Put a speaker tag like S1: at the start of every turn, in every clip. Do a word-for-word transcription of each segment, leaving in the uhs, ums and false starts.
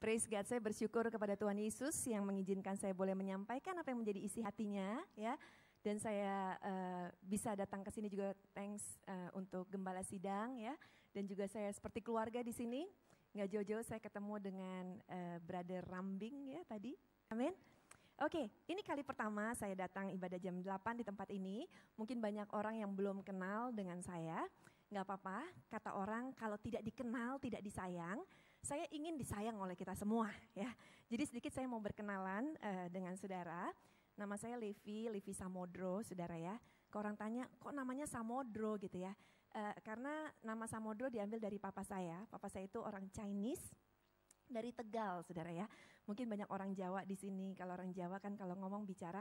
S1: Praise God, saya bersyukur kepada Tuhan Yesus yang mengizinkan saya boleh menyampaikan apa yang menjadi isi hatinya, ya. Dan saya uh, bisa datang ke sini juga thanks uh, untuk Gembala Sidang, ya. Dan juga saya seperti keluarga di sini, nggak jauh-jauh saya ketemu dengan uh, Brother Rambing, ya tadi. Amin. Oke, ini kali pertama saya datang ibadah jam delapan di tempat ini. Mungkin banyak orang yang belum kenal dengan saya. Nggak apa-apa, kata orang kalau tidak dikenal, tidak disayang. Saya ingin disayang oleh kita semua, ya. Jadi sedikit saya mau berkenalan uh, dengan saudara. Nama saya Levi, Levi Samodro, saudara ya. Kalau orang tanya, kok namanya Samodro gitu ya. Uh, karena nama Samodro diambil dari papa saya. Papa saya itu orang Chinese dari Tegal, saudara ya. Mungkin banyak orang Jawa di sini. Kalau orang Jawa kan kalau ngomong bicara,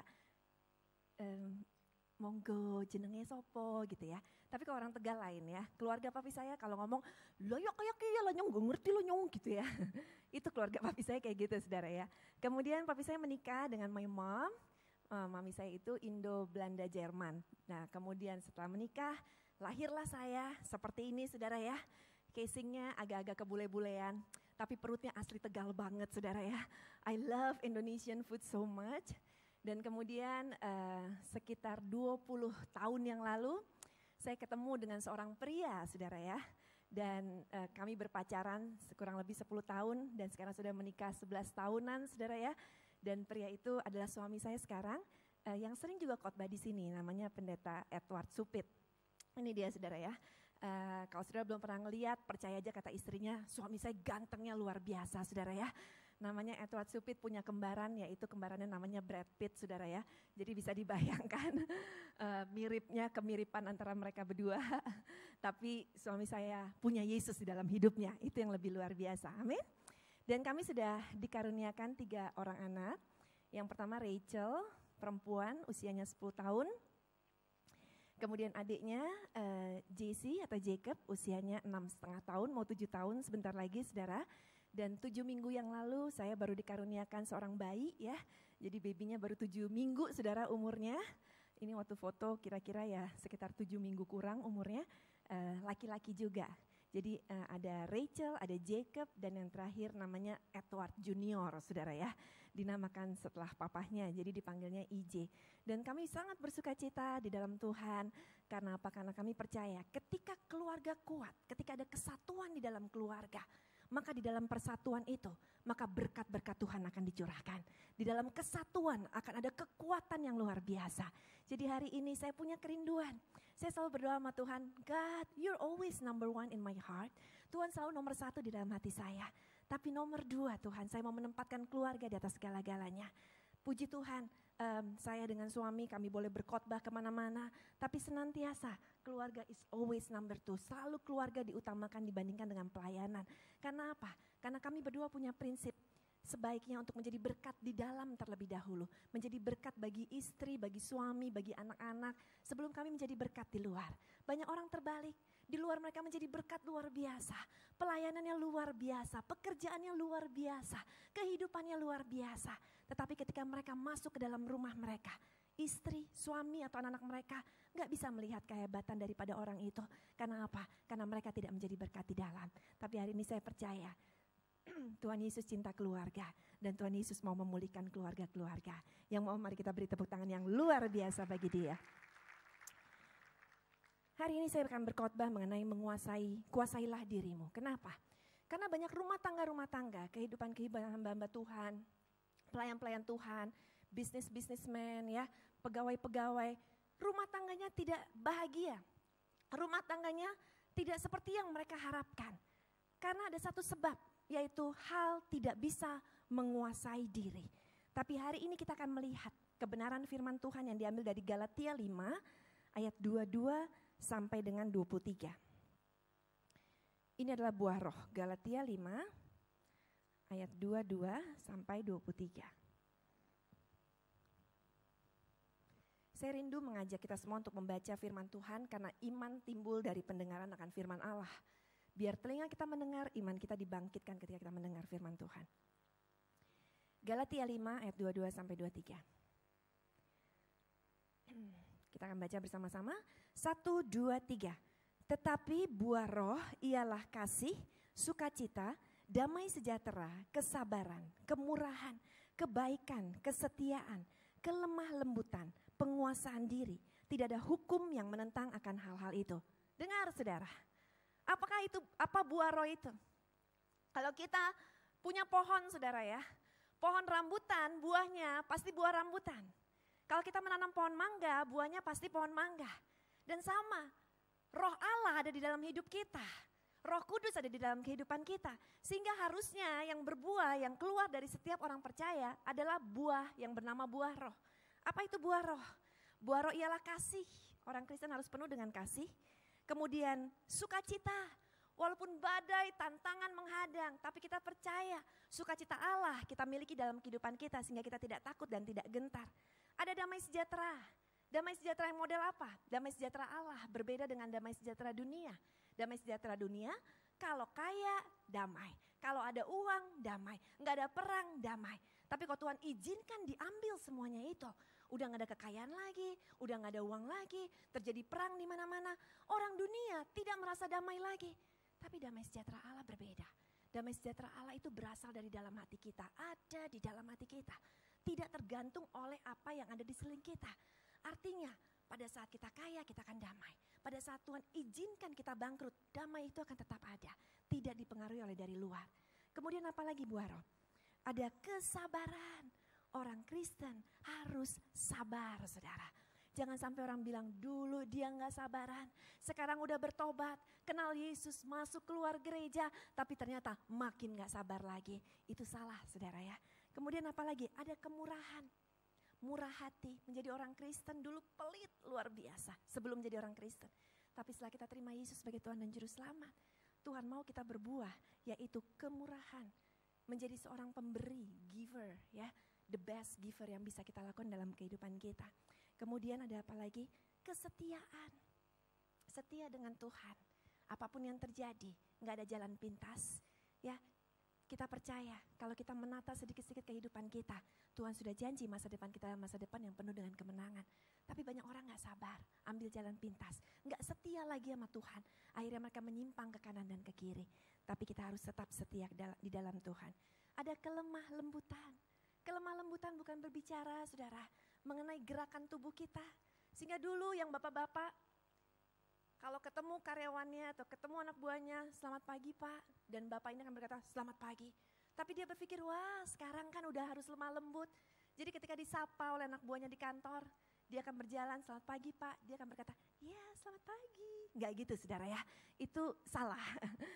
S1: um, monggo jenenge sopo gitu ya. Tapi kalau orang Tegal lain ya. Keluarga papi saya kalau ngomong, lo ya kayak kayak lah nyong, gak ngerti lo nyong gitu ya. Itu keluarga papi saya kayak gitu, saudara ya. Kemudian papi saya menikah dengan my mom. Uh, mami saya itu Indo-Belanda-Jerman. Nah kemudian setelah menikah, lahirlah saya seperti ini saudara ya. Casingnya agak-agak kebule-bulean, tapi perutnya asli Tegal banget saudara ya. I love Indonesian food so much. Dan kemudian uh, sekitar dua puluh tahun yang lalu, saya ketemu dengan seorang pria saudara ya. Dan uh, kami berpacaran kurang lebih sepuluh tahun dan sekarang sudah menikah sebelas tahunan saudara ya. Dan pria itu adalah suami saya sekarang uh, yang sering juga khotbah di sini, namanya Pendeta Edward Supit. Ini dia saudara ya. Uh, kalau saudara belum pernah ngeliat, percaya aja kata istrinya, suami saya gantengnya luar biasa saudara ya. Namanya Edward Supit, punya kembaran, yaitu kembarannya namanya Brad Pitt saudara ya. Jadi bisa dibayangkan uh, miripnya, kemiripan antara mereka berdua. Tapi suami saya punya Yesus di dalam hidupnya, itu yang lebih luar biasa, amin. Dan kami sudah dikaruniakan tiga orang anak. Yang pertama Rachel, perempuan usianya sepuluh tahun. Kemudian adiknya uh, J C atau Jacob, usianya enam setengah tahun, mau tujuh tahun sebentar lagi saudara. Dan tujuh minggu yang lalu saya baru dikaruniakan seorang bayi ya. Jadi babynya baru tujuh minggu saudara umurnya. Ini waktu foto kira-kira ya sekitar tujuh minggu kurang umurnya, uh, laki-laki juga. Jadi uh, ada Rachel, ada Jacob, dan yang terakhir namanya Edward Junior, saudara ya. Dinamakan setelah papahnya, jadi dipanggilnya I J. Dan kami sangat bersuka cita di dalam Tuhan. Karena apa? Karena kami percaya ketika keluarga kuat, ketika ada kesatuan di dalam keluarga, maka di dalam persatuan itu, maka berkat-berkat Tuhan akan dicurahkan. Di dalam kesatuan akan ada kekuatan yang luar biasa. Jadi hari ini saya punya kerinduan. Saya selalu berdoa sama Tuhan, God, you're always number one in my heart. Tuhan selalu nomor satu di dalam hati saya. Tapi nomor dua Tuhan, saya mau menempatkan keluarga di atas segala-galanya. Puji Tuhan, um, saya dengan suami kami boleh berkhotbah kemana-mana. Tapi senantiasa keluarga is always number two. Selalu keluarga diutamakan dibandingkan dengan pelayanan. Karena apa? Karena kami berdua punya prinsip. Sebaiknya untuk menjadi berkat di dalam terlebih dahulu. Menjadi berkat bagi istri, bagi suami, bagi anak-anak. Sebelum kami menjadi berkat di luar. Banyak orang terbalik. Di luar mereka menjadi berkat luar biasa. Pelayanannya luar biasa. Pekerjaannya luar biasa. Kehidupannya luar biasa. Tetapi ketika mereka masuk ke dalam rumah mereka. Istri, suami atau anak-anak mereka gak bisa melihat kehebatan daripada orang itu. Karena apa? Karena mereka tidak menjadi berkat di dalam. Tapi hari ini saya percaya. Tuhan Yesus cinta keluarga dan Tuhan Yesus mau memulihkan keluarga-keluarga. Yang mau mari kita beri tepuk tangan yang luar biasa bagi dia. Hari ini saya akan berkhotbah mengenai menguasai, kuasailah dirimu. Kenapa? Karena banyak rumah tangga-rumah tangga, kehidupan-kehidupan hamba-hamba Tuhan, pelayan-pelayan Tuhan, bisnis-bisnismen ya, pegawai-pegawai, rumah tangganya tidak bahagia. Rumah tangganya tidak seperti yang mereka harapkan. Karena ada satu sebab, yaitu hal tidak bisa menguasai diri. Tapi hari ini kita akan melihat kebenaran firman Tuhan yang diambil dari Galatia lima ayat dua puluh dua sampai dengan dua puluh tiga. Ini adalah buah roh, Galatia lima ayat dua puluh dua sampai dua puluh tiga. Saya rindu mengajak kita semua untuk membaca firman Tuhan karena iman timbul dari pendengaran akan firman Allah. Biar telinga kita mendengar, iman kita dibangkitkan ketika kita mendengar firman Tuhan. Galatia lima ayat dua puluh dua sampai dua puluh tiga. Kita akan baca bersama-sama. Satu, dua, tiga. Tetapi buah roh ialah kasih, sukacita, damai sejahtera, kesabaran, kemurahan, kebaikan, kesetiaan, kelemah lembutan, penguasaan diri. Tidak ada hukum yang menentang akan hal-hal itu. Dengar saudara, apakah itu, apa buah roh itu? Kalau kita punya pohon saudara ya, pohon rambutan buahnya pasti buah rambutan. Kalau kita menanam pohon mangga, buahnya pasti pohon mangga. Dan sama, roh Allah ada di dalam hidup kita. Roh Kudus ada di dalam kehidupan kita. Sehingga harusnya yang berbuah, yang keluar dari setiap orang percaya adalah buah yang bernama buah roh. Apa itu buah roh? Buah roh ialah kasih. Orang Kristen harus penuh dengan kasih. Kemudian sukacita. Walaupun badai, tantangan menghadang, tapi kita percaya sukacita Allah kita miliki dalam kehidupan kita sehingga kita tidak takut dan tidak gentar. Ada damai sejahtera. Damai sejahtera yang model apa? Damai sejahtera Allah berbeda dengan damai sejahtera dunia. Damai sejahtera dunia, kalau kaya damai, kalau ada uang damai, nggak ada perang damai. Tapi kalau Tuhan izinkan diambil semuanya itu, udah nggak ada kekayaan lagi, udah nggak ada uang lagi, terjadi perang di mana-mana. Orang dunia tidak merasa damai lagi, tapi damai sejahtera Allah berbeda. Damai sejahtera Allah itu berasal dari dalam hati kita, ada di dalam hati kita, tidak tergantung oleh apa yang ada di sekeliling kita. Artinya pada saat kita kaya kita akan damai. Pada saat Tuhan izinkan kita bangkrut, damai itu akan tetap ada. Tidak dipengaruhi oleh dari luar. Kemudian apa lagi buah roh? Ada kesabaran. Orang Kristen harus sabar saudara. Jangan sampai orang bilang dulu dia gak sabaran. Sekarang udah bertobat, kenal Yesus, masuk keluar gereja. Tapi ternyata makin gak sabar lagi. Itu salah saudara ya. Kemudian apa lagi? Ada kemurahan. Murah hati, menjadi orang Kristen dulu pelit luar biasa sebelum jadi orang Kristen. Tapi setelah kita terima Yesus sebagai Tuhan dan Juru Selamat, Tuhan mau kita berbuah, yaitu kemurahan. Menjadi seorang pemberi, giver ya, the best giver yang bisa kita lakukan dalam kehidupan kita. Kemudian ada apa lagi? Kesetiaan. Setia dengan Tuhan, apapun yang terjadi, gak ada jalan pintas ya. Kita percaya kalau kita menata sedikit-sedikit kehidupan kita, Tuhan sudah janji masa depan kita masa depan yang penuh dengan kemenangan. Tapi banyak orang gak sabar, ambil jalan pintas, gak setia lagi sama Tuhan. Akhirnya mereka menyimpang ke kanan dan ke kiri. Tapi kita harus tetap setia di dalam Tuhan. Ada kelemah lembutan. Kelemah lembutan bukan berbicara saudara, mengenai gerakan tubuh kita. Sehingga dulu yang bapak-bapak, kalau ketemu karyawannya atau ketemu anak buahnya, selamat pagi Pak. Dan bapak ini akan berkata, selamat pagi. Tapi dia berpikir, wah sekarang kan udah harus lemah lembut. Jadi ketika disapa oleh anak buahnya di kantor, dia akan berjalan, selamat pagi Pak. Dia akan berkata, ya selamat pagi. Enggak gitu saudara ya, itu salah.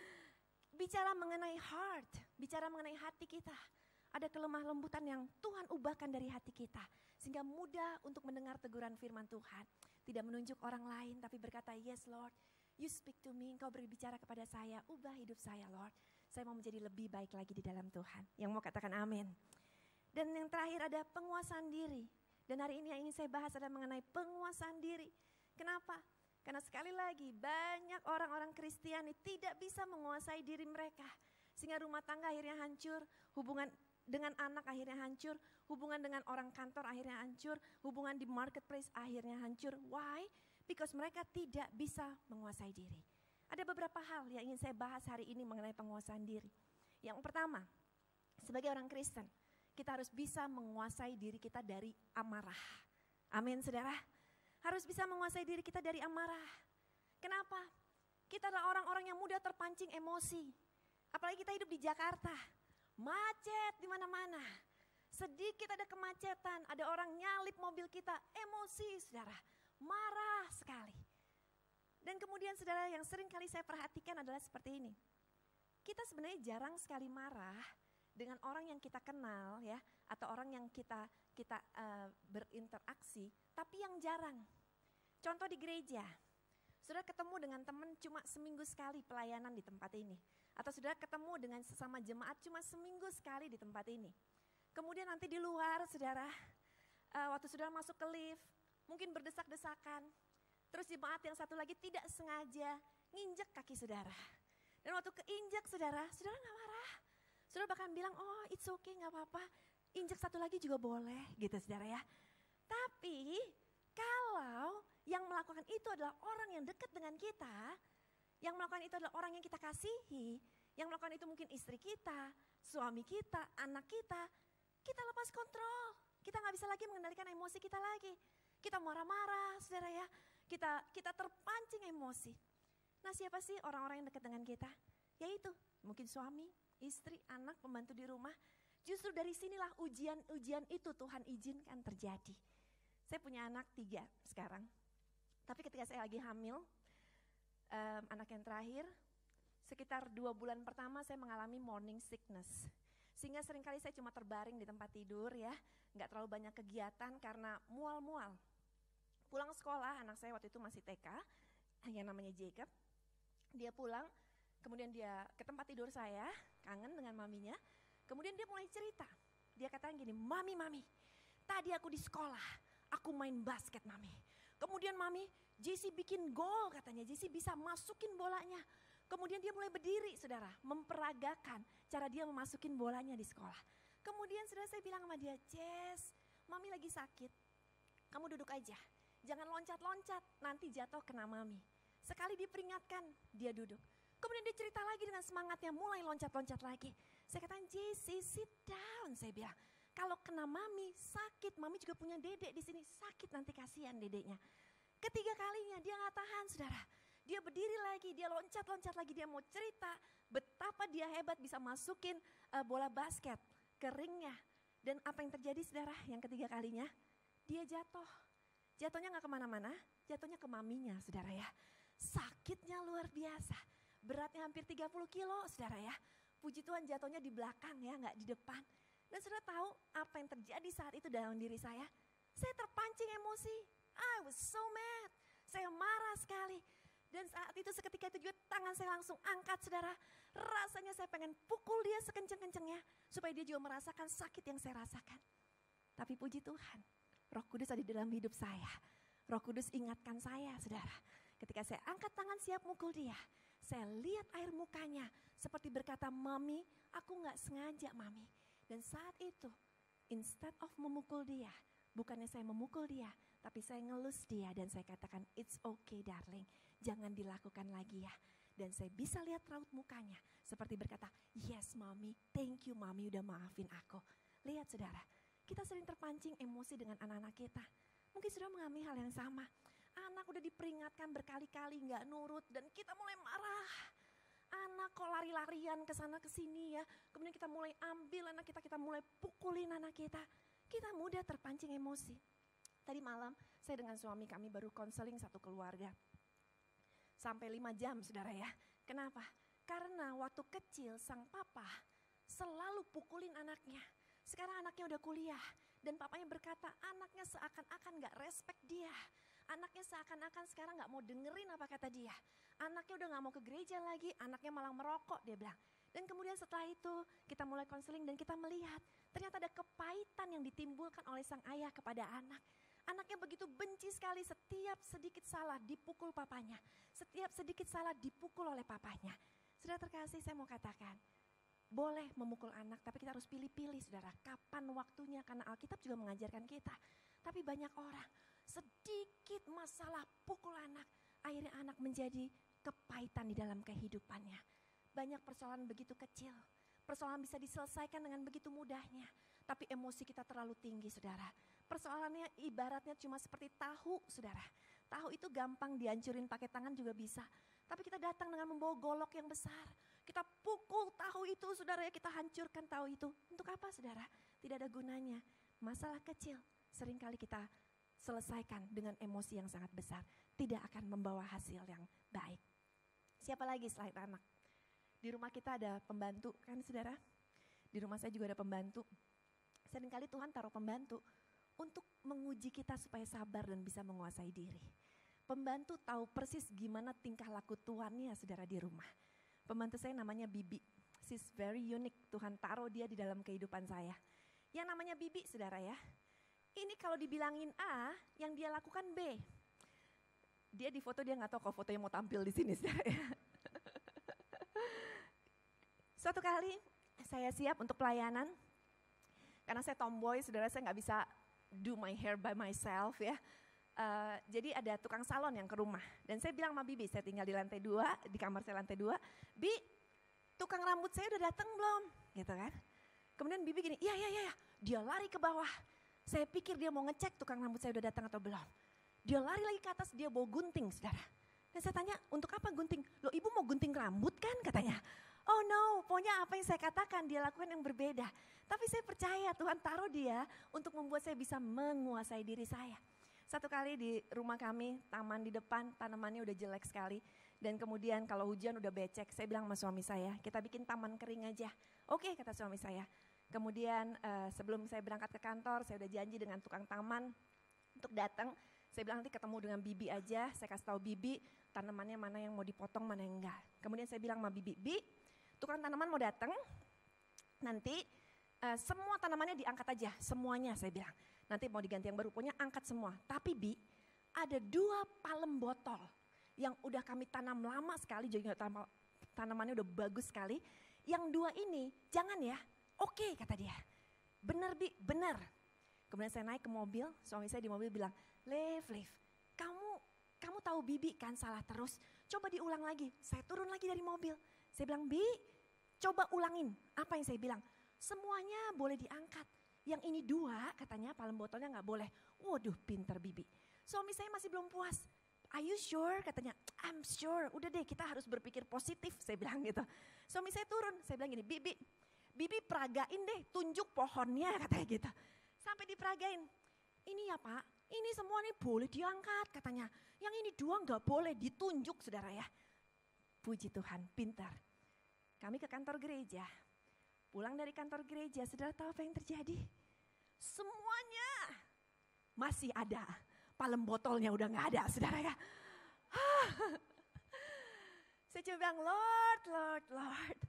S1: Bicara mengenai heart, bicara mengenai hati kita. Ada kelemah lembutan yang Tuhan ubahkan dari hati kita. Sehingga mudah untuk mendengar teguran firman Tuhan. Tidak menunjuk orang lain tapi berkata, yes Lord, you speak to me, engkau berbicara kepada saya, ubah hidup saya Lord. Saya mau menjadi lebih baik lagi di dalam Tuhan. Yang mau katakan amin. Dan yang terakhir ada penguasaan diri. Dan hari ini yang ingin saya bahas adalah mengenai penguasaan diri. Kenapa? Karena sekali lagi banyak orang-orang Kristiani tidak bisa menguasai diri mereka. Sehingga rumah tangga akhirnya hancur, hubungan dengan anak akhirnya hancur, hubungan dengan orang kantor akhirnya hancur, hubungan di marketplace akhirnya hancur. Why? Because mereka tidak bisa menguasai diri. Ada beberapa hal yang ingin saya bahas hari ini mengenai penguasaan diri. Yang pertama, sebagai orang Kristen, kita harus bisa menguasai diri kita dari amarah. Amin saudara. Harus bisa menguasai diri kita dari amarah. Kenapa? Kita adalah orang-orang yang mudah terpancing emosi. Apalagi kita hidup di Jakarta. Macet di mana-mana. Sedikit ada kemacetan, ada orang nyalip mobil kita, emosi saudara, marah sekali. Dan kemudian saudara yang sering kali saya perhatikan adalah seperti ini. Kita sebenarnya jarang sekali marah dengan orang yang kita kenal ya, atau orang yang kita kita uh, berinteraksi, tapi yang jarang. Contoh di gereja, saudara ketemu dengan teman cuma seminggu sekali pelayanan di tempat ini. Atau saudara ketemu dengan sesama jemaat cuma seminggu sekali di tempat ini. Kemudian nanti di luar saudara, uh, waktu saudara masuk ke lift, mungkin berdesak-desakan. Terus jemaat yang satu lagi tidak sengaja nginjek kaki saudara. Dan waktu keinjek saudara, saudara gak marah. Saudara bahkan bilang, oh it's okay gak apa-apa, injek satu lagi juga boleh gitu saudara ya. Tapi kalau yang melakukan itu adalah orang yang dekat dengan kita, yang melakukan itu adalah orang yang kita kasihi, Yang melakukan itu mungkin istri kita, suami kita, anak kita. Kita lepas kontrol. Kita gak bisa lagi mengendalikan emosi kita lagi. Kita marah-marah, saudara ya. Kita kita terpancing emosi. Nah, siapa sih orang-orang yang dekat dengan kita? Yaitu mungkin suami, istri, anak, pembantu di rumah. Justru dari sinilah ujian-ujian itu Tuhan izinkan terjadi. Saya punya anak tiga sekarang. Tapi ketika saya lagi hamil, um, anak yang terakhir, sekitar dua bulan pertama saya mengalami morning sickness. Sehingga seringkali saya cuma terbaring di tempat tidur ya, nggak terlalu banyak kegiatan karena mual-mual. Pulang sekolah, anak saya waktu itu masih T K, yang namanya Jacob. Dia pulang, kemudian dia ke tempat tidur saya, kangen dengan maminya. Kemudian dia mulai cerita, dia katakan gini, mami, mami, tadi aku di sekolah, aku main basket mami. Kemudian mami, Jesse bikin gol katanya, Jesse bisa masukin bolanya. Kemudian dia mulai berdiri saudara, memperagakan cara dia memasukin bolanya di sekolah. Kemudian saudara saya bilang sama dia, Jess, mami lagi sakit, kamu duduk aja. Jangan loncat-loncat, nanti jatuh kena mami. Sekali diperingatkan, dia duduk. Kemudian dia cerita lagi dengan semangatnya, mulai loncat-loncat lagi. Saya katakan, Jesse, sit down, saya bilang. Kalau kena mami, sakit. Mami juga punya dedek di sini, sakit nanti kasihan dedeknya. Ketiga kalinya dia gak tahan, saudara. Dia berdiri lagi, dia loncat-loncat lagi, dia mau cerita betapa dia hebat bisa masukin uh, bola basket ke ringnya. Dan apa yang terjadi, saudara, yang ketiga kalinya, dia jatuh. Jatuhnya gak kemana-mana, jatuhnya ke maminya, saudara ya. Sakitnya luar biasa, beratnya hampir tiga puluh kilo, saudara ya. Puji Tuhan jatuhnya di belakang ya, gak di depan. Dan saudara tahu apa yang terjadi saat itu dalam diri saya? Saya terpancing emosi, I was so mad, saya marah sekali. Dan saat itu seketika itu juga tangan saya langsung angkat saudara. Rasanya saya pengen pukul dia sekenceng-kencengnya, supaya dia juga merasakan sakit yang saya rasakan. Tapi puji Tuhan, Roh Kudus ada di dalam hidup saya. Roh Kudus ingatkan saya, saudara. Ketika saya angkat tangan siap mukul dia, saya lihat air mukanya seperti berkata, Mami, aku gak sengaja Mami. Dan saat itu, instead of memukul dia, bukannya saya memukul dia, tapi saya ngelus dia dan saya katakan, it's okay darling, jangan dilakukan lagi ya. Dan saya bisa lihat raut mukanya seperti berkata, yes Mami, thank you Mami udah maafin aku. Lihat saudara, kita sering terpancing emosi dengan anak-anak kita. Mungkin sudah mengalami hal yang sama. Anak udah diperingatkan berkali-kali gak nurut dan kita mulai marah. Anak kok lari-larian ke sana ke sini ya. Kemudian kita mulai ambil anak kita, kita mulai pukulin anak kita. Kita mudah terpancing emosi. Tadi malam saya dengan suami kami baru konseling satu keluarga. Sampai lima jam saudara ya. Kenapa? Karena waktu kecil sang papa selalu pukulin anaknya. Sekarang anaknya udah kuliah dan papanya berkata anaknya seakan-akan gak respect dia. Anaknya seakan-akan sekarang gak mau dengerin apa kata dia. Anaknya udah gak mau ke gereja lagi, anaknya malah merokok dia bilang. Dan kemudian setelah itu kita mulai konseling dan kita melihat ternyata ada kepahitan yang ditimbulkan oleh sang ayah kepada anak. Anaknya begitu benci sekali setiap sedikit salah dipukul papanya. Setiap sedikit salah dipukul oleh papanya. Saudara terkasih saya mau katakan, boleh memukul anak tapi kita harus pilih-pilih saudara. Kapan waktunya karena Alkitab juga mengajarkan kita. Tapi banyak orang sedikit masalah pukul anak, akhirnya anak menjadi kepahitan di dalam kehidupannya. Banyak persoalan begitu kecil, persoalan bisa diselesaikan dengan begitu mudahnya. Tapi emosi kita terlalu tinggi saudara. Persoalannya ibaratnya cuma seperti tahu saudara. Tahu itu gampang dihancurin pakai tangan juga bisa. Tapi kita datang dengan membawa golok yang besar. Kita pukul tahu itu saudara ya, kita hancurkan tahu itu. Untuk apa saudara? Tidak ada gunanya. Masalah kecil seringkali kita selesaikan dengan emosi yang sangat besar. Tidak akan membawa hasil yang baik. Siapa lagi selain anak? Di rumah kita ada pembantu kan saudara? Di rumah saya juga ada pembantu. Seringkali Tuhan taruh pembantu untuk menguji kita supaya sabar dan bisa menguasai diri. Pembantu tahu persis gimana tingkah laku tuannya saudara di rumah. Pembantu saya namanya Bibi. She's very unique. Tuhan taruh dia di dalam kehidupan saya. Yang namanya Bibi saudara ya. Ini kalau dibilangin A, yang dia lakukan B. Dia di foto dia nggak tahu kalau fotonya mau tampil di sini saudara ya. Suatu kali saya siap untuk pelayanan. Karena saya tomboy saudara, saya nggak bisa do my hair by myself ya. Uh, jadi ada tukang salon yang ke rumah. Dan saya bilang sama Bibi, saya tinggal di lantai dua, di kamar saya lantai dua. Bi, tukang rambut saya udah datang belum? Gitu kan. Kemudian Bibi gini, iya, iya, iya, dia lari ke bawah. Saya pikir dia mau ngecek tukang rambut saya udah datang atau belum. Dia lari lagi ke atas, dia bawa gunting, saudara. Dan saya tanya, untuk apa gunting? Loh, ibu mau gunting rambut kan, katanya. Oh no, pokoknya apa yang saya katakan dia lakukan yang berbeda. Tapi saya percaya Tuhan taruh dia untuk membuat saya bisa menguasai diri saya. Satu kali di rumah kami, taman di depan, tanamannya udah jelek sekali. Dan kemudian kalau hujan udah becek, saya bilang sama suami saya, kita bikin taman kering aja. Oke, kata suami saya. Kemudian uh, sebelum saya berangkat ke kantor, saya udah janji dengan tukang taman untuk datang. Saya bilang nanti ketemu dengan Bibi aja, saya kasih tahu Bibi tanamannya mana yang mau dipotong, mana yang enggak. Kemudian saya bilang sama Bibi, Bi, tukang tanaman mau datang, nanti uh, semua tanamannya diangkat aja, semuanya saya bilang. Nanti mau diganti yang baru, pokoknya angkat semua. Tapi Bi, ada dua palem botol yang udah kami tanam lama sekali, jadi tanamannya udah bagus sekali. Yang dua ini, jangan ya, oke kata dia. Bener Bi, bener. Kemudian saya naik ke mobil, suami saya di mobil bilang, Lev, Lev, kamu, kamu tahu Bibi kan salah terus, coba diulang lagi. Saya turun lagi dari mobil, saya bilang, Bi, coba ulangin. Apa yang saya bilang? Semuanya boleh diangkat. Yang ini dua katanya palem botolnya gak boleh. Waduh pinter Bibi. Suami saya masih belum puas. Are you sure? Katanya, I'm sure. Udah deh kita harus berpikir positif, saya bilang gitu. Suami saya turun, saya bilang gini, Bibi, Bibi peragain deh, tunjuk pohonnya katanya gitu. Sampai diperagain. Ini ya Pak, ini semua nih boleh diangkat katanya. Yang ini dua gak boleh ditunjuk saudara ya. Puji Tuhan, pintar. Kami ke kantor gereja. Pulang dari kantor gereja, saudara tahu apa yang terjadi? Semuanya masih ada. Palem botolnya udah gak ada, saudara ya. Saya coba bilang, Lord, Lord, Lord.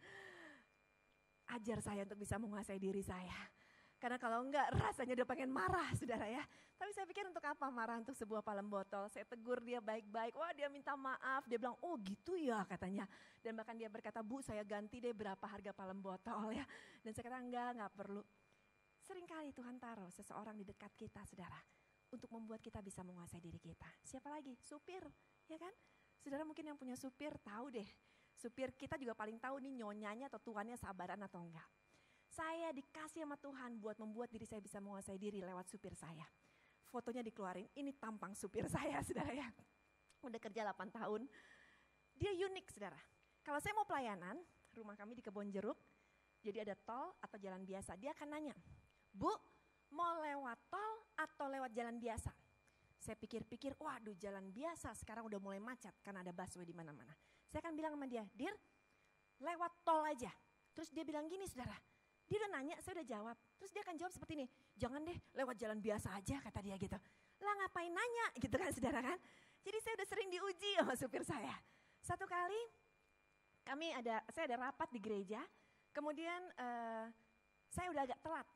S1: Ajar saya untuk bisa menguasai diri saya. Karena kalau enggak rasanya udah pengen marah, saudara ya. Tapi saya pikir untuk apa marah untuk sebuah palem botol. Saya tegur dia baik-baik, wah dia minta maaf. Dia bilang, oh gitu ya katanya. Dan bahkan dia berkata, Bu saya ganti deh berapa harga palem botol ya. Dan saya kata enggak, enggak perlu. Seringkali Tuhan taruh seseorang di dekat kita, saudara. Untuk membuat kita bisa menguasai diri kita. Siapa lagi? Supir, ya kan? Saudara mungkin yang punya supir tahu deh. Supir kita juga paling tahu nih nyonyanya atau tuannya sabaran atau enggak. Saya dikasih sama Tuhan buat membuat diri saya bisa menguasai diri lewat supir saya. Fotonya dikeluarin, ini tampang supir saya saudara ya. Udah kerja delapan tahun. Dia unik saudara. Kalau saya mau pelayanan, rumah kami di Kebon Jeruk, jadi ada tol atau jalan biasa. Dia akan nanya, Bu mau lewat tol atau lewat jalan biasa? Saya pikir-pikir, waduh jalan biasa sekarang udah mulai macet karena ada busway di mana-mana. Saya akan bilang sama dia, Dir lewat tol aja. Terus dia bilang gini saudara, dia udah nanya, saya udah jawab. Terus dia akan jawab seperti ini, jangan deh lewat jalan biasa aja kata dia gitu. Lah ngapain nanya gitu kan saudara kan. Jadi saya udah sering diuji sama supir saya. Satu kali kami ada, saya ada rapat di gereja, kemudian uh, saya udah agak telat.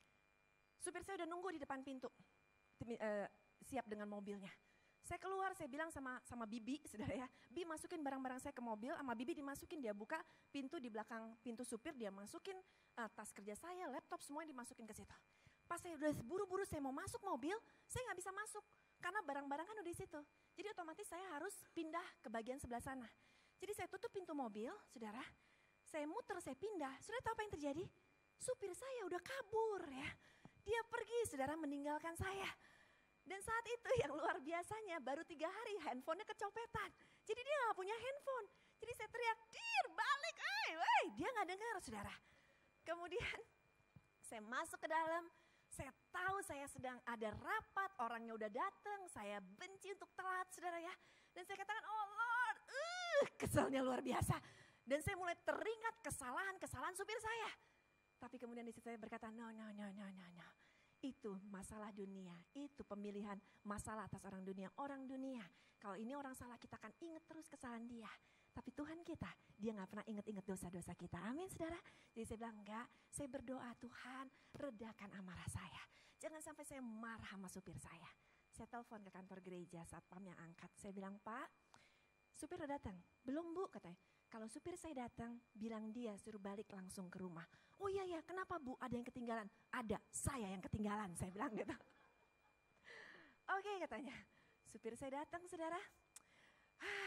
S1: Supir saya udah nunggu di depan pintu, uh, siap dengan mobilnya. Saya keluar, saya bilang sama sama Bibi, saudara ya, Bi masukin barang-barang saya ke mobil, sama Bibi dimasukin, dia buka pintu di belakang pintu supir, dia masukin uh, tas kerja saya, laptop, semuanya dimasukin ke situ. Pas saya udah buru-buru saya mau masuk mobil, saya nggak bisa masuk, karena barang-barang kan udah di situ. Jadi otomatis saya harus pindah ke bagian sebelah sana. Jadi saya tutup pintu mobil, saudara, saya muter, saya pindah, saudara tahu apa yang terjadi? Supir saya udah kabur ya, dia pergi saudara meninggalkan saya. Dan saat itu yang luar biasanya baru tiga hari handphonenya kecopetan. Jadi dia gak punya handphone. Jadi saya teriak, Dir balik, eh, eh. Dia gak dengar saudara. Kemudian saya masuk ke dalam, saya tahu saya sedang ada rapat, orangnya udah datang, saya benci untuk telat saudara ya. Dan saya katakan, oh Lord, uh, keselnya luar biasa. Dan saya mulai teringat kesalahan-kesalahan supir saya. Tapi kemudian di situ saya berkata, no, no, no, no, no, no. Itu masalah dunia, itu pemilihan masalah atas orang dunia. Orang dunia, kalau ini orang salah kita akan ingat terus kesalahan dia. Tapi Tuhan kita, dia gak pernah ingat-ingat dosa-dosa kita. Amin saudara. Jadi saya bilang enggak, saya berdoa Tuhan redakan amarah saya. Jangan sampai saya marah sama supir saya. Saya telepon ke kantor gereja, satpam yang angkat. Saya bilang, Pak, supir udah datang? Belum Bu katanya. Kalau supir saya datang, bilang dia suruh balik langsung ke rumah. Oh iya ya, kenapa Bu? Ada yang ketinggalan? Ada, saya yang ketinggalan, saya bilang gitu. Oke katanya, supir saya datang saudara.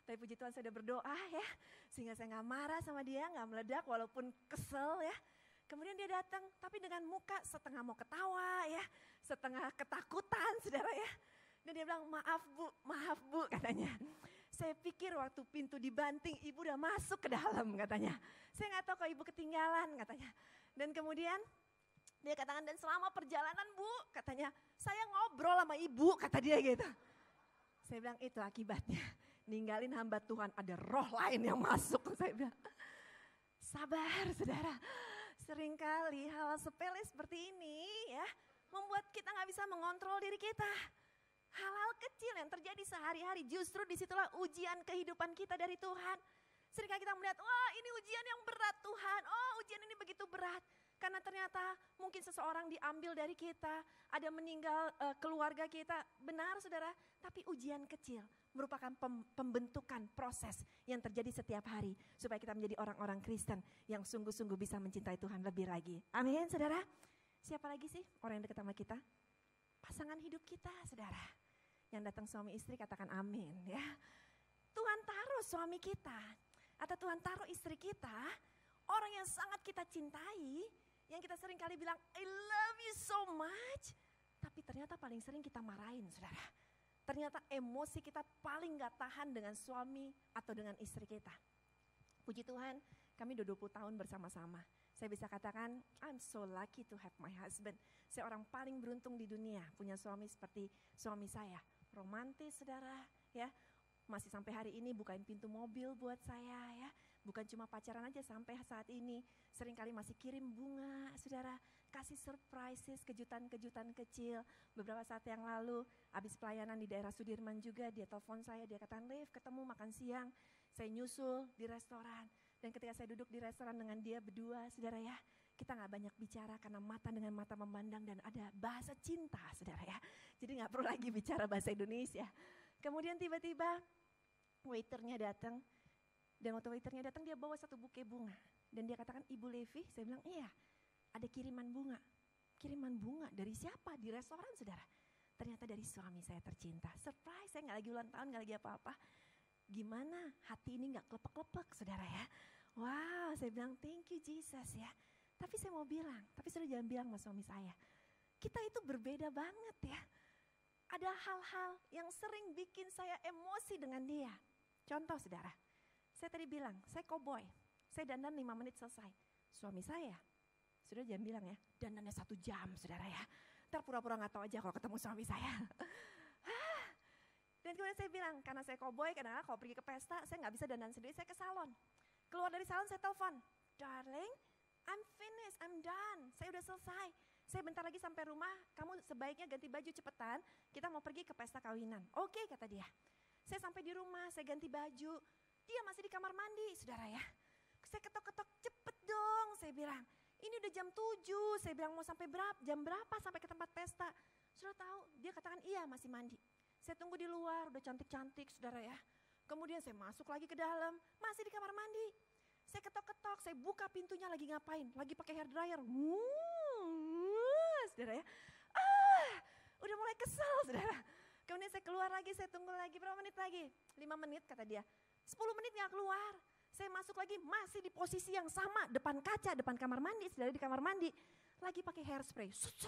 S1: Tapi puji Tuhan saya udah berdoa ya, sehingga saya gak marah sama dia, gak meledak walaupun kesel ya. Kemudian dia datang, tapi dengan muka setengah mau ketawa ya, setengah ketakutan saudara ya. Dan dia bilang, maaf bu, maaf bu katanya. Saya pikir waktu pintu dibanting, ibu udah masuk ke dalam katanya. Saya gak tahu kalau ibu ketinggalan katanya. Dan kemudian dia katakan, dan selama perjalanan bu katanya, saya ngobrol sama ibu kata dia gitu. Saya bilang itu akibatnya, ninggalin hamba Tuhan ada roh lain yang masuk. Saya bilang, sabar saudara. Seringkali hal sepele seperti ini ya membuat kita gak bisa mengontrol diri kita. Hal-hal kecil yang terjadi sehari-hari justru disitulah ujian kehidupan kita dari Tuhan. Seringkali kita melihat, wah ini ujian yang berat Tuhan, oh ujian ini begitu berat. Karena ternyata mungkin seseorang diambil dari kita, ada meninggal uh, keluarga kita, benar saudara. Tapi ujian kecil merupakan pem- pembentukan proses yang terjadi setiap hari. Supaya kita menjadi orang-orang Kristen yang sungguh-sungguh bisa mencintai Tuhan lebih lagi. Amin saudara. Siapa lagi sih orang yang dekat sama kita? Pasangan hidup kita saudara. Yang datang suami istri katakan amin ya. Tuhan taruh suami kita atau Tuhan taruh istri kita, orang yang sangat kita cintai, yang kita sering kali bilang I love you so much, tapi ternyata paling sering kita marahin saudara. Ternyata emosi kita paling gak tahan dengan suami atau dengan istri kita. Puji Tuhan, kami udah dua puluh tahun bersama-sama. Saya bisa katakan, I'm so lucky to have my husband. Saya orang paling beruntung di dunia, punya suami seperti suami saya. Romantis saudara, ya. Masih sampai hari ini bukain pintu mobil buat saya ya. Bukan cuma pacaran aja sampai saat ini. Seringkali masih kirim bunga saudara. Kasih surprises, kejutan-kejutan kecil. Beberapa saat yang lalu, habis pelayanan di daerah Sudirman juga, dia telepon saya, dia katakan, Liv ketemu makan siang. Saya nyusul di restoran. Dan ketika saya duduk di restoran dengan dia berdua, saudara ya, kita gak banyak bicara karena mata dengan mata memandang dan ada bahasa cinta, saudara ya. Jadi gak perlu lagi bicara bahasa Indonesia. Kemudian tiba-tiba waiternya datang, dan waktu waiternya datang dia bawa satu buke bunga. Dan dia katakan, Ibu Levi, saya bilang iya, ada kiriman bunga. Kiriman bunga dari siapa? Di restoran saudara. Ternyata dari suami saya tercinta. Surprise, saya gak lagi ulang tahun, gak lagi apa-apa. Gimana hati ini gak kelepek-kelepek saudara ya. Wow, saya bilang thank you Jesus ya. Tapi saya mau bilang, tapi sudah jangan bilang sama suami saya. Kita itu berbeda banget ya. Ada hal-hal yang sering bikin saya emosi dengan dia. Contoh saudara, saya tadi bilang, saya cowboy. Saya dandan lima menit selesai. Suami saya, sudah jangan bilang ya, dandannya satu jam saudara ya. Ntar pura-pura gak tahu aja kalau ketemu suami saya. Dan kemudian saya bilang, karena saya cowboy, kadang-kadang kalau pergi ke pesta, saya gak bisa dandan sendiri, saya ke salon. Keluar dari salon saya telepon, darling, I'm finished, I'm done, saya udah selesai. Saya bentar lagi sampai rumah, kamu sebaiknya ganti baju cepetan, kita mau pergi ke pesta kawinan. Oke okay, kata dia. Saya sampai di rumah, saya ganti baju, dia masih di kamar mandi, saudara ya. Saya ketok-ketok, cepet dong, saya bilang. Ini udah jam tujuh, saya bilang mau sampai berapa, jam berapa sampai ke tempat pesta. Sudah tahu, dia katakan iya masih mandi. Saya tunggu di luar, udah cantik-cantik saudara ya. Kemudian saya masuk lagi ke dalam, masih di kamar mandi. Saya ketok-ketok, saya buka pintunya lagi ngapain? Lagi pakai hair dryer. Wuh, saudara ya. Ah, udah mulai kesal saudara. Kemudian saya keluar lagi, saya tunggu lagi berapa menit lagi? lima menit kata dia. sepuluh menit gak keluar. Saya masuk lagi masih di posisi yang sama, depan kaca, depan kamar mandi, saudara di kamar mandi. Lagi pakai hairspray.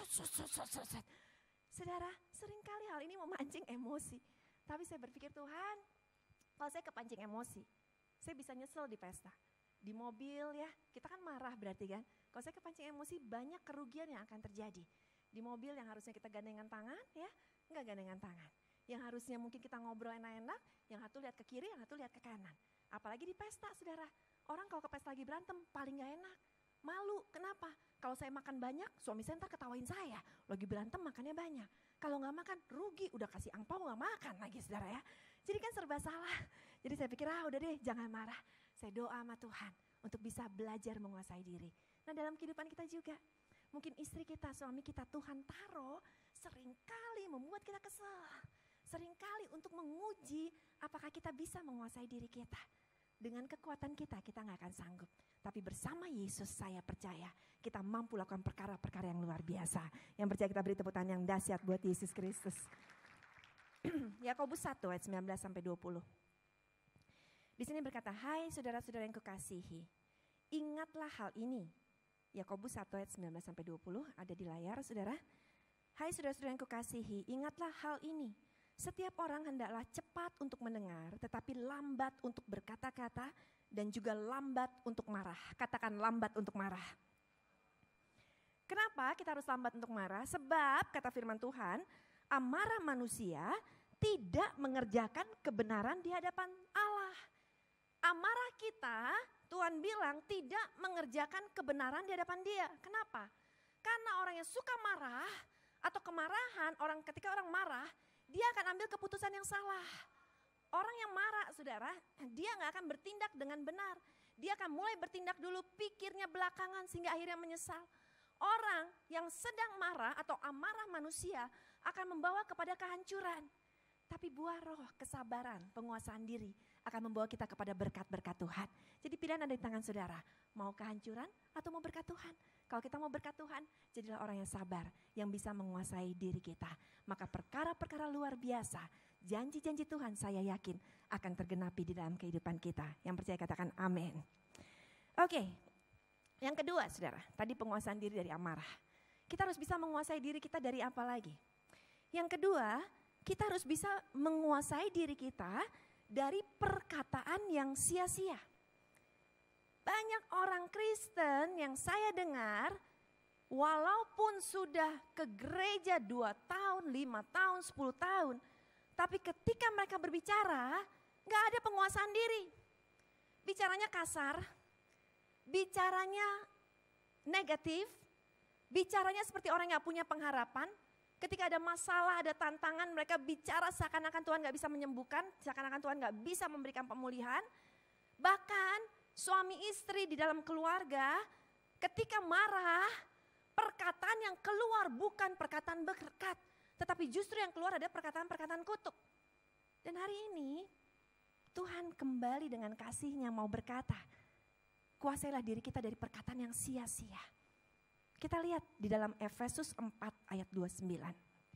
S1: Saudara, seringkali hal ini memancing emosi. Tapi saya berpikir Tuhan, kalau saya kepancing emosi, saya bisa nyesel di pesta. Di mobil ya, kita kan marah berarti kan. Kalau saya kepancing emosi, banyak kerugian yang akan terjadi. Di mobil yang harusnya kita gandengan tangan ya, enggak gandengan tangan. Yang harusnya mungkin kita ngobrol enak-enak, yang satu lihat ke kiri, yang satu lihat ke kanan. Apalagi di pesta saudara, orang kalau ke pesta lagi berantem paling gak enak. Malu, kenapa? Kalau saya makan banyak, suami saya ntar ketawain saya. Lagi berantem makannya banyak. Kalau gak makan, rugi, udah kasih angpau gak makan lagi saudara ya. Jadi kan serba salah. Jadi saya pikir, ah udah deh jangan marah. Saya doa sama Tuhan untuk bisa belajar menguasai diri. Nah dalam kehidupan kita juga, mungkin istri kita, suami kita Tuhan taruh seringkali membuat kita kesel. Seringkali untuk menguji apakah kita bisa menguasai diri kita. Dengan kekuatan kita, kita gak akan sanggup. Tapi bersama Yesus saya percaya kita mampu lakukan perkara-perkara yang luar biasa. Yang percaya kita beri tepuk tangan yang dahsyat buat Yesus Kristus. Yakobus satu ayat sembilan belas sampai dua puluh. Di sini berkata, hai saudara-saudara yang kukasihi, ingatlah hal ini. Yakobus satu ayat sembilan belas sampai dua puluh ada di layar saudara. Hai saudara-saudara yang kukasihi, ingatlah hal ini. Setiap orang hendaklah cepat untuk mendengar, tetapi lambat untuk berkata-kata dan juga lambat untuk marah. Katakan lambat untuk marah. Kenapa kita harus lambat untuk marah? Sebab kata firman Tuhan, amarah manusia tidak mengerjakan kebenaran di hadapan Allah. Amarah kita, Tuhan bilang tidak mengerjakan kebenaran di hadapan Dia. Kenapa? Karena orang yang suka marah atau kemarahan, orang ketika orang marah, dia akan ambil keputusan yang salah. Orang yang marah, saudara, dia gak akan bertindak dengan benar. Dia akan mulai bertindak dulu, pikirnya belakangan sehingga akhirnya menyesal. Orang yang sedang marah atau amarah manusia akan membawa kepada kehancuran. Tapi buah roh, kesabaran, penguasaan diri akan membawa kita kepada berkat-berkat Tuhan. Jadi pilihan ada di tangan saudara, mau kehancuran atau mau berkat Tuhan. Kalau kita mau berkat Tuhan, jadilah orang yang sabar, yang bisa menguasai diri kita. Maka perkara-perkara luar biasa, janji-janji Tuhan saya yakin akan tergenapi di dalam kehidupan kita. Yang percaya katakan amin. Oke, yang kedua saudara, tadi penguasaan diri dari amarah. Kita harus bisa menguasai diri kita dari apa lagi? Yang kedua, kita harus bisa menguasai diri kita dari perkataan yang sia-sia. Banyak orang Kristen yang saya dengar, walaupun sudah ke gereja dua tahun, lima tahun, sepuluh tahun, tapi ketika mereka berbicara, gak ada penguasaan diri. Bicaranya kasar, bicaranya negatif, bicaranya seperti orang yang gak punya pengharapan. Ketika ada masalah, ada tantangan, mereka bicara seakan-akan Tuhan gak bisa menyembuhkan, seakan-akan Tuhan gak bisa memberikan pemulihan. Bahkan suami istri di dalam keluarga ketika marah, perkataan yang keluar bukan perkataan berkat, tetapi justru yang keluar ada perkataan-perkataan kutuk. Dan hari ini Tuhan kembali dengan kasih-Nya mau berkata, kuasailah diri kita dari perkataan yang sia-sia. Kita lihat di dalam Efesus empat ayat dua puluh sembilan.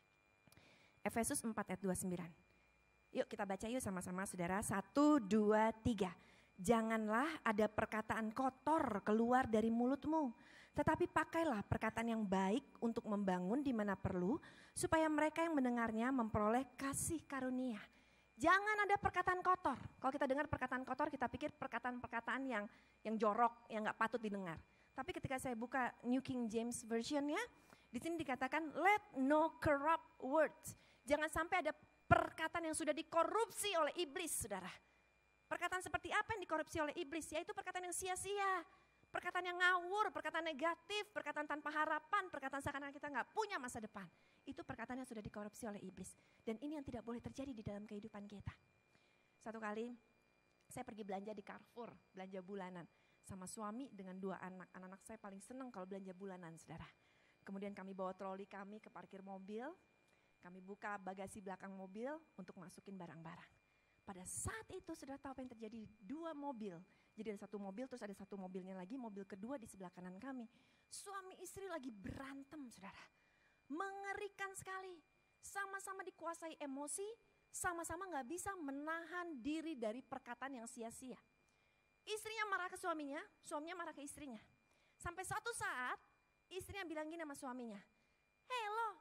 S1: Efesus empat ayat dua puluh sembilan. Yuk kita baca yuk sama-sama saudara. Satu, dua, tiga. Janganlah ada perkataan kotor keluar dari mulutmu. Tetapi pakailah perkataan yang baik untuk membangun di mana perlu. Supaya mereka yang mendengarnya memperoleh kasih karunia. Jangan ada perkataan kotor. Kalau kita dengar perkataan kotor kita pikir perkataan-perkataan yang yang jorok, yang gak patut didengar. Tapi ketika saya buka New King James Version-nya, di sini dikatakan let no corrupt words. Jangan sampai ada perkataan yang sudah dikorupsi oleh iblis, saudara. Perkataan seperti apa yang dikorupsi oleh iblis? Yaitu perkataan yang sia-sia, perkataan yang ngawur, perkataan negatif, perkataan tanpa harapan, perkataan seakan-akan kita nggak punya masa depan. Itu perkataan yang sudah dikorupsi oleh iblis. Dan ini yang tidak boleh terjadi di dalam kehidupan kita. Satu kali saya pergi belanja di Carrefour, belanja bulanan. Sama suami dengan dua anak. Anak-anak saya paling senang kalau belanja bulanan, saudara. Kemudian kami bawa troli kami ke parkir mobil. Kami buka bagasi belakang mobil untuk masukin barang-barang. Pada saat itu saudara tahu apa yang terjadi? Dua mobil. Jadi ada satu mobil terus ada satu mobilnya lagi. Mobil kedua di sebelah kanan kami. Suami istri lagi berantem, saudara. Mengerikan sekali. Sama-sama dikuasai emosi. Sama-sama gak bisa menahan diri dari perkataan yang sia-sia. Istrinya marah ke suaminya, suaminya marah ke istrinya. Sampai suatu saat istrinya bilang gini sama suaminya, hei lo,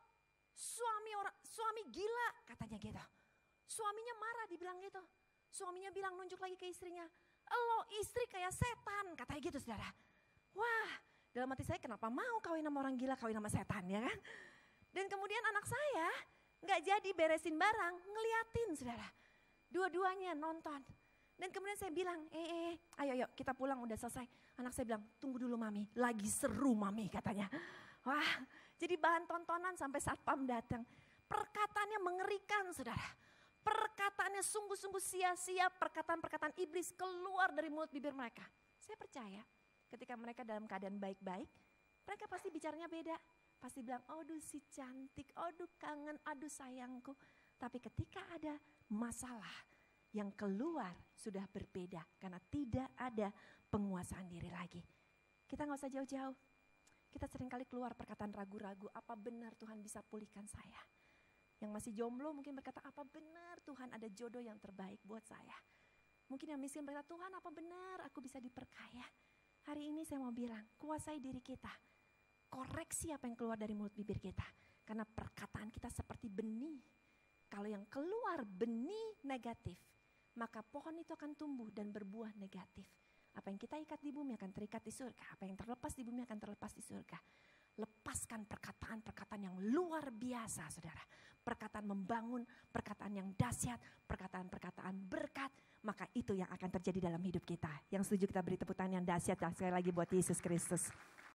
S1: suami orang, suami gila katanya gitu. Suaminya marah dibilang gitu. Suaminya bilang nunjuk lagi ke istrinya, lo istri kayak setan katanya gitu saudara. Wah dalam hati saya kenapa mau kawin sama orang gila, kawin sama setan ya kan. Dan kemudian anak saya gak jadi beresin barang, ngeliatin saudara. Dua-duanya nonton. Dan kemudian saya bilang, eh, eh, ayo, ayo kita pulang udah selesai. Anak saya bilang, tunggu dulu mami, lagi seru mami katanya. Wah, jadi bahan tontonan sampai satpam datang. Perkataannya mengerikan saudara. Perkataannya sungguh-sungguh sia-sia, perkataan-perkataan iblis keluar dari mulut bibir mereka. Saya percaya ketika mereka dalam keadaan baik-baik, mereka pasti bicaranya beda. Pasti bilang, aduh si cantik, aduh kangen, aduh sayangku. Tapi ketika ada masalah, yang keluar sudah berbeda karena tidak ada penguasaan diri lagi. Kita gak usah jauh-jauh. Kita seringkali keluar perkataan ragu-ragu, apa benar Tuhan bisa pulihkan saya? Yang masih jomblo mungkin berkata, apa benar Tuhan ada jodoh yang terbaik buat saya? Mungkin yang miskin berkata, Tuhan apa benar aku bisa diperkaya? Hari ini saya mau bilang, kuasai diri kita. Koreksi apa yang keluar dari mulut bibir kita. Karena perkataan kita seperti benih. Kalau yang keluar benih negatif, maka pohon itu akan tumbuh dan berbuah negatif. Apa yang kita ikat di bumi akan terikat di surga. Apa yang terlepas di bumi akan terlepas di surga. Lepaskan perkataan-perkataan yang luar biasa, saudara. Perkataan membangun, perkataan yang dahsyat, perkataan-perkataan berkat. Maka itu yang akan terjadi dalam hidup kita. Yang setuju kita beri tepuk tangan yang dahsyat sekali lagi buat Yesus Kristus.